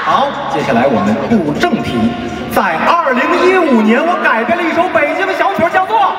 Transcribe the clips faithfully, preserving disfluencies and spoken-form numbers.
好，接下来我们步正题。在二零一五年，我改编了一首北京的小曲，叫做《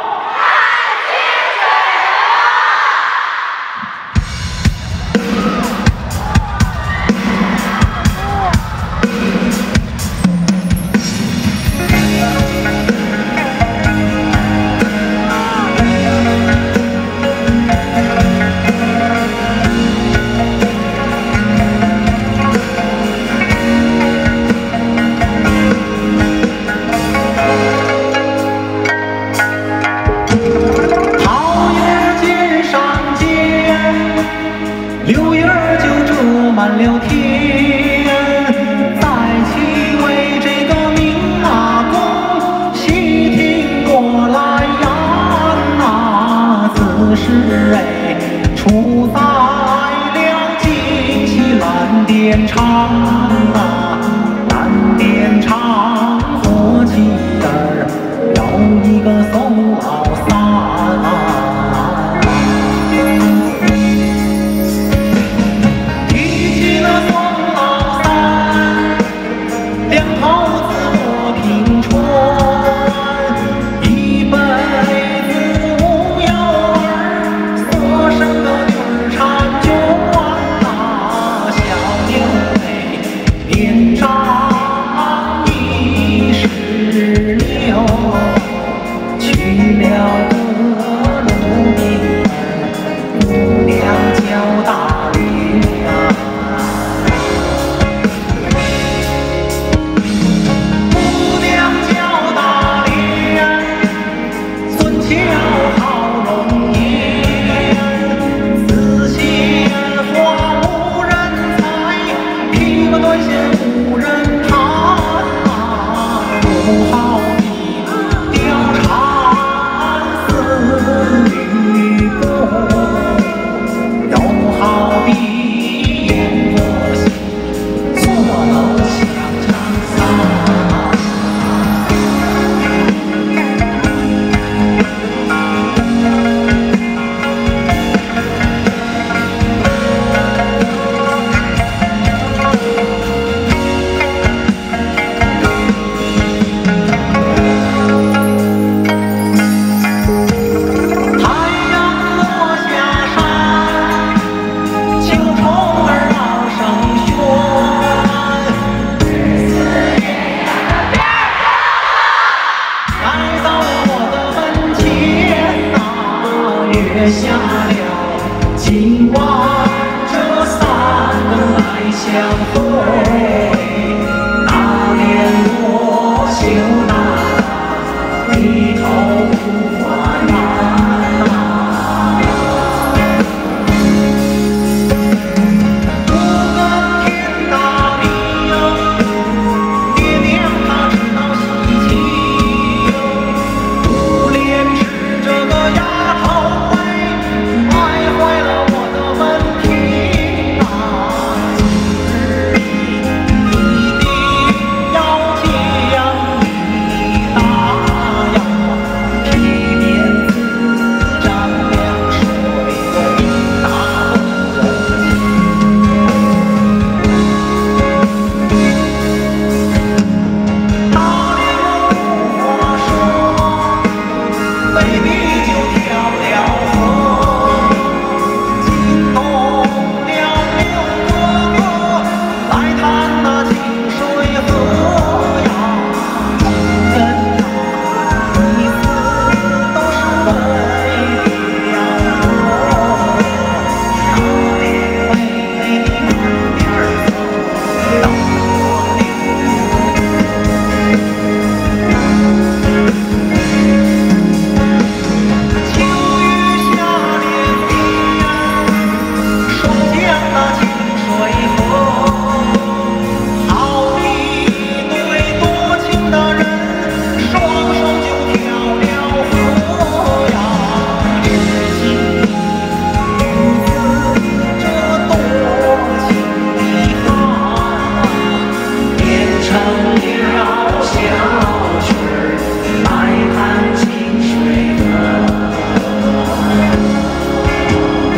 六月儿就遮满了天，在其为这个明马公细听过来呀，那自是哎出在了金溪蓝靛厂啊，蓝靛厂伙计儿有一个宋老三啊。年长已十六，去了个路兵儿，姑娘叫大莲啊，姑娘叫大莲，孙巧好容颜，自信花无人采，披个短线无人看啊，不好比貂蝉似玉骨，又好比燕窝心做了香肠撒。下了今晚这三个来相会，大莲我羞答低头不还啊，不跟天打地呀，爹娘他知道喜气，不恋是这个丫头爱坏了我的门庭啊，今日里一定要将你打呀，皮鞭子沾了水的一大盆。大莲无话说，被逼就跳了河。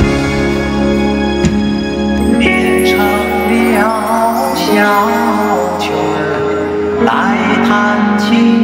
小来弹琴。